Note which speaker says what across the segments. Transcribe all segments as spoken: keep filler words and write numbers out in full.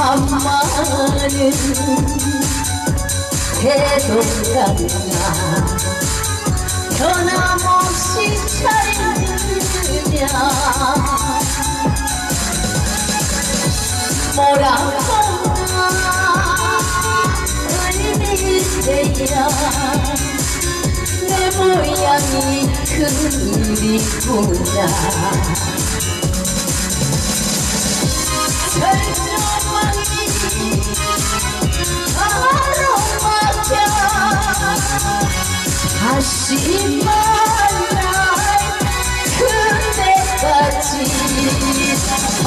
Speaker 1: 밤마는 대동강나 변함없이 차리느냐 뭐라고나 의미세야 내 모양이 그리구나 설명만이 바로 막혀 다시 만날 그때까지 아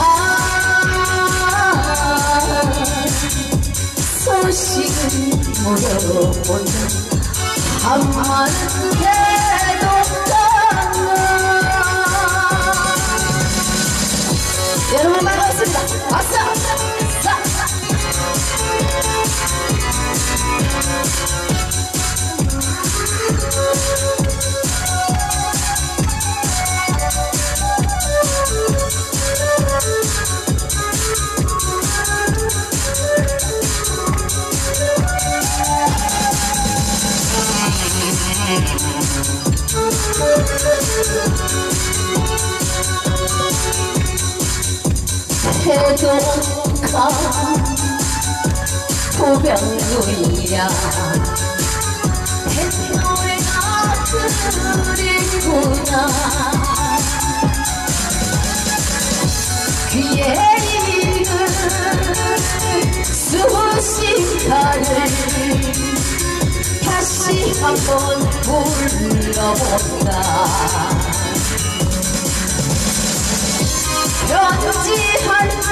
Speaker 1: 소식은 물어보는 한마는 대동강나 여러분 반갑습니다. 박수! 대동강 포병루이야 뱃노래가 그리구나 귀에 익은 수식가를 다시 한번 불러본다 편지 한 장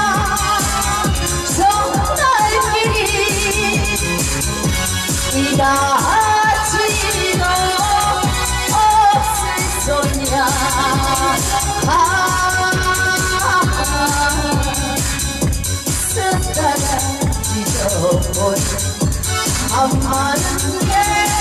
Speaker 1: 전날길이 이다지도 없을 소냐 아 쓰다가 찢어버린 한 많은 게